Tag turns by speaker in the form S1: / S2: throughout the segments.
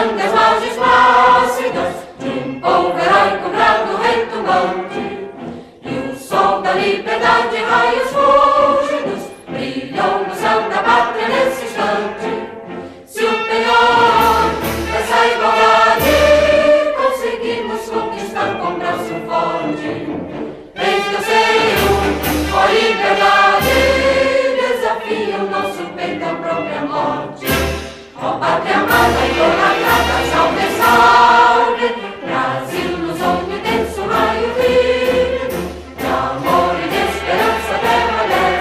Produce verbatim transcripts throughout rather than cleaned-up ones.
S1: grandes margens plácidas de um povo heróico, brado, retumbante. E o sol da liberdade, raios fúlgidos, brilhou no céu da pátria nesse instante. Se o penhor dessa igualdade conseguimos conquistar com braço forte, eis que eu sei, ó liberdade, desafia o nosso peito à própria morte. Ó pátria amada, idolatrada, salve, salve, Brasil no sonho denso, raio vívido, de amor e de esperança terra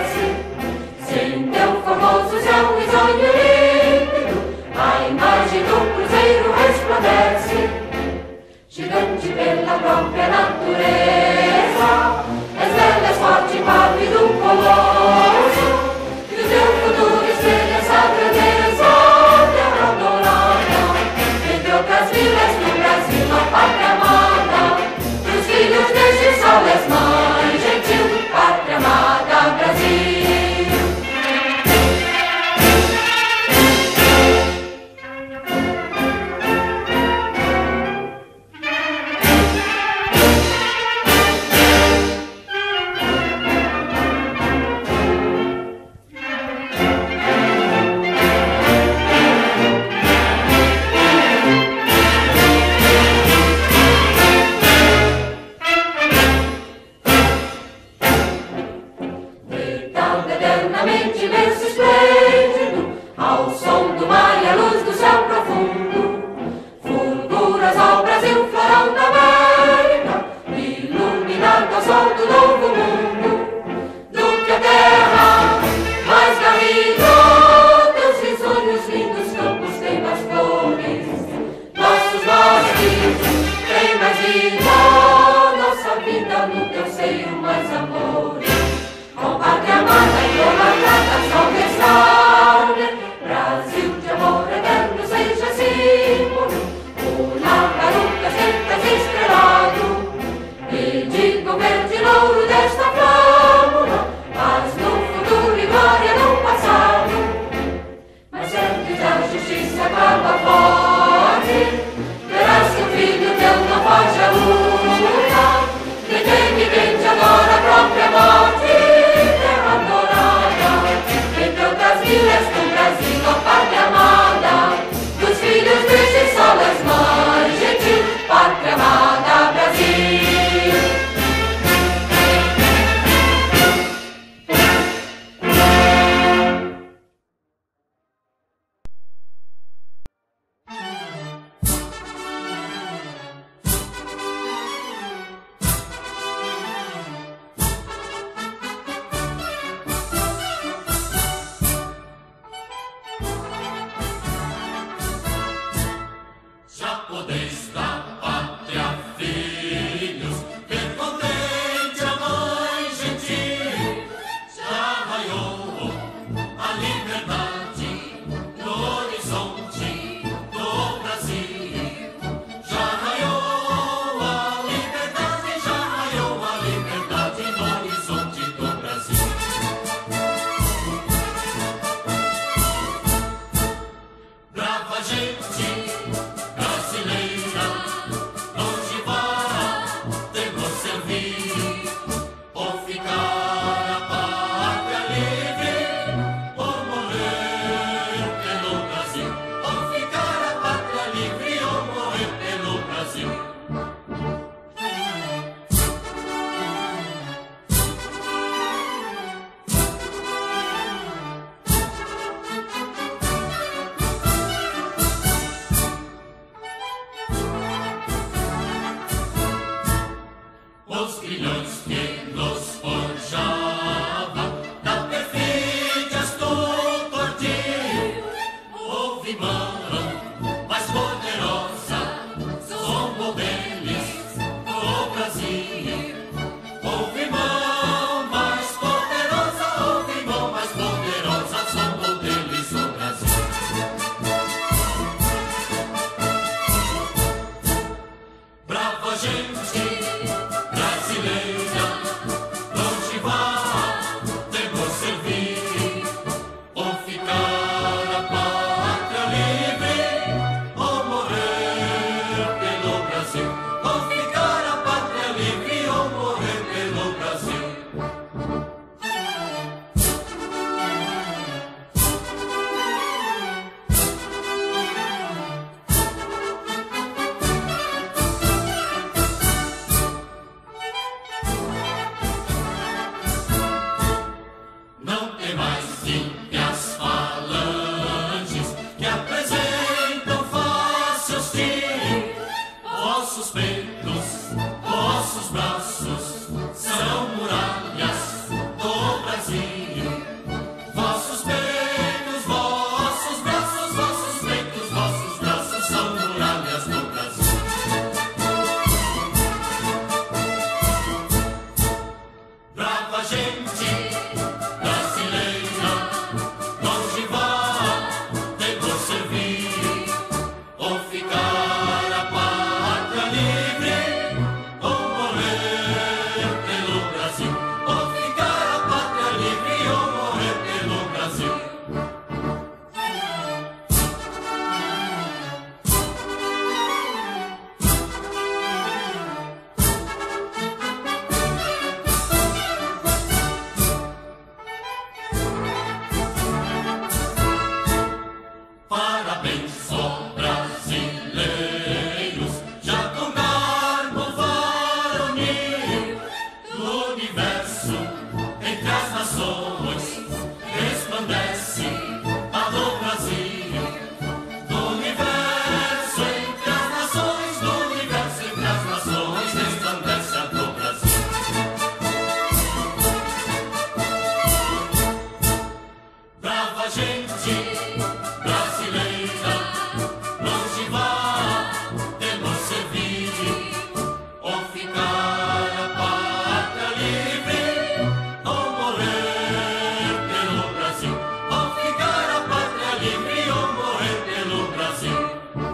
S1: desce. Sem teu formoso céu risonho límpido, a imagem do cruzeiro resplandece. Gigante pela própria natureza, és bela, és forte, pálido, colosso, e o teu futuro espelha essa grandeza, terra adorada, entre outras vilas do Brasil, a pátria amada, dos filhos deste sol és mãe gentil, pátria amada, Brasil.
S2: Brava gente brasileira, Brasil. Vossos peitos, vossos braços são muralhas do Brasil. Vossos peitos, vossos braços, vossos peitos, vossos braços são muralhas do Brasil. Brava gente brasileira, longe vá de vos servir, ou ficar a pátria livre, ou morrer pelo Brasil, ou ficar a pátria livre, ou morrer pelo Brasil. Parabéns, ó brasileiros, já com garbo varonil, no universo, entre as nações, resplandece a do Brasil. No universo, entre as nações, no universo, entre as nações, resplandece a do Brasil. Brava gente brasileira, longe vá de nos servir, ou ficar a pátria livre, ou morrer pelo Brasil, ou ficar a pátria livre, ou morrer pelo Brasil.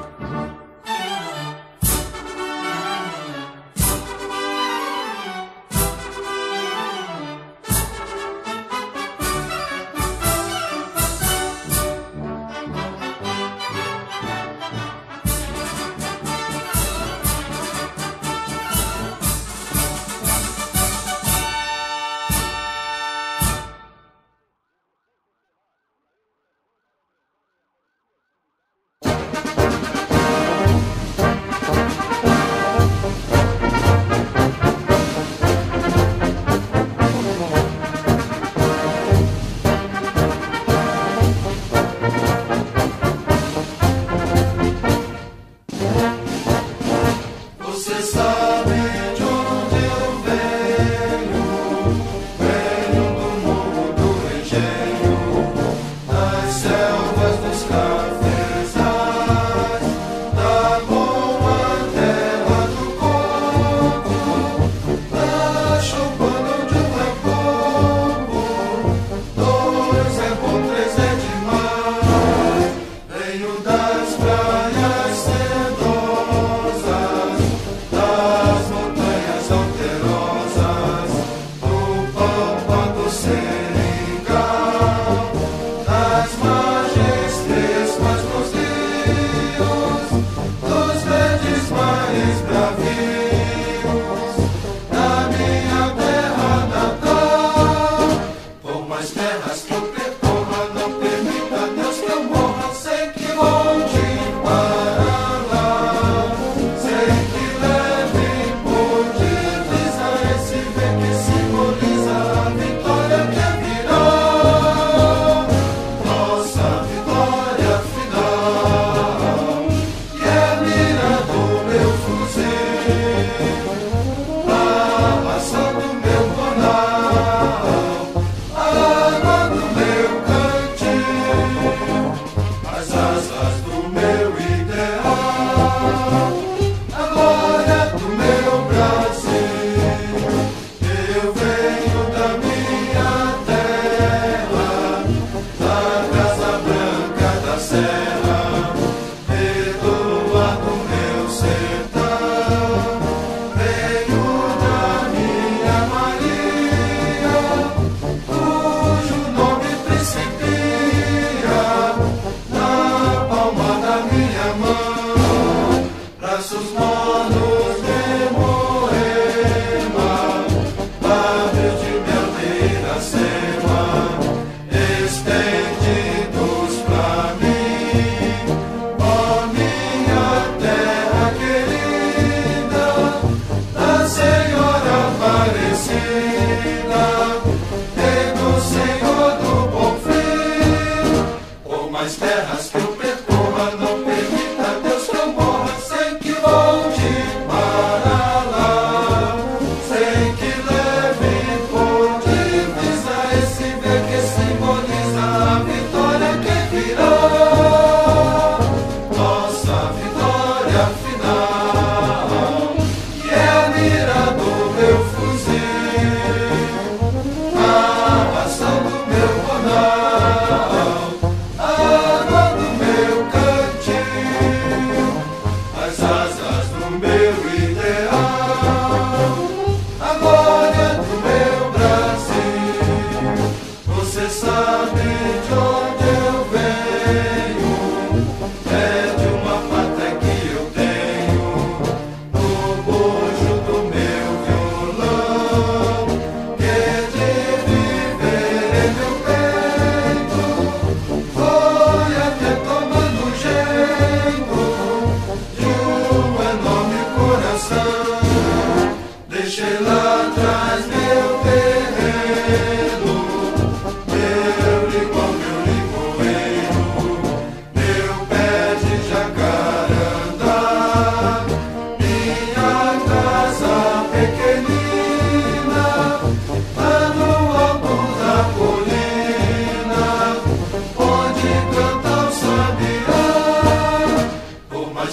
S3: Você sabe de onde eu venho, venho do morro do engenho, das selvas dos cafezais, da boa terra do coco, da choupana onde um é pouco, dois é bom, três é demais. Venho das praias sedosas, da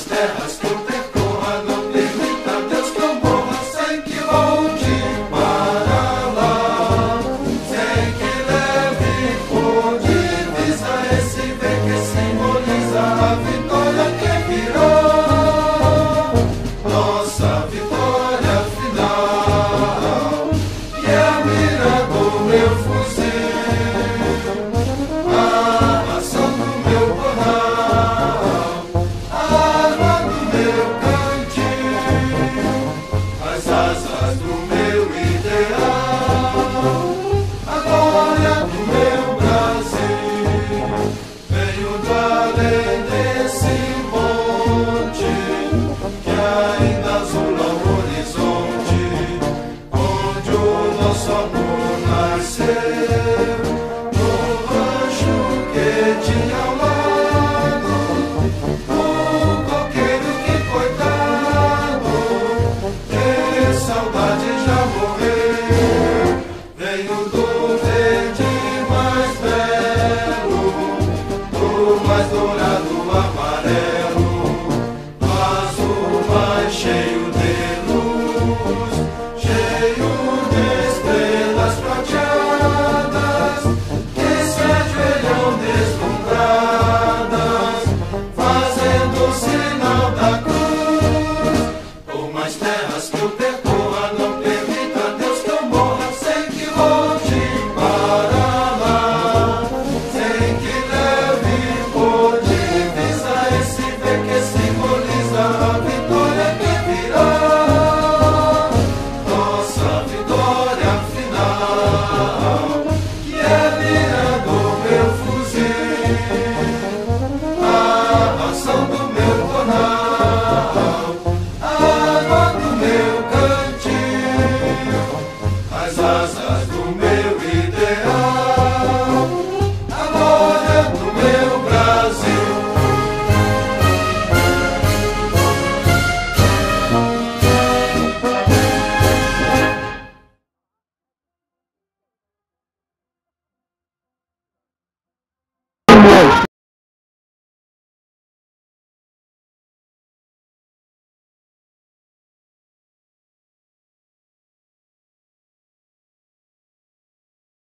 S3: terras por